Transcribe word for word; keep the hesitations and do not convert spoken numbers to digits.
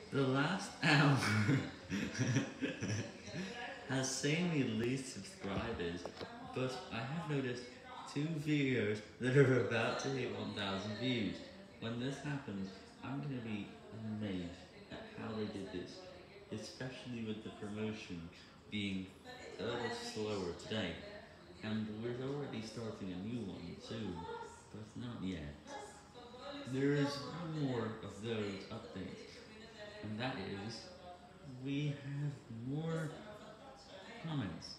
The last hour has seen me least subscribers, but I have noticed two videos that are about to hit one thousand views. When this happens, I'm gonna be amazed at how they did this, especially with the promotion being a little slower today. And we're already starting a new one soon, but not yet. There is one more of those updates, and that is we have more comments.